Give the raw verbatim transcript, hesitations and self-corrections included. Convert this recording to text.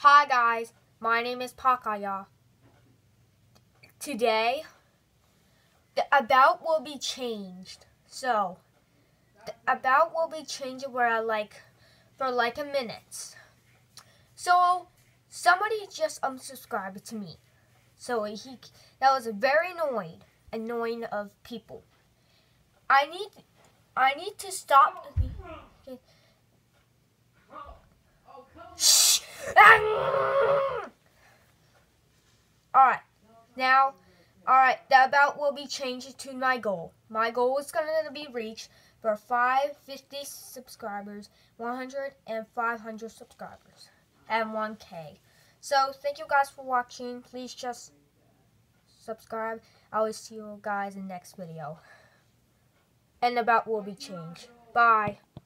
Hi guys, my name is Pakaya. Today, the about will be changed. So, the about will be changed where I like for like a minute. So, somebody just unsubscribed to me. So he that was very annoying, annoying of people. I need, I need to stop. Shh. Alright, now, alright, the about will be changed to my goal. My goal is going to be reached for five hundred fifty subscribers, one hundred, and five hundred subscribers, and one K. So, thank you guys for watching. Please just subscribe. I will see you guys in the next video. And the about will be changed. Bye.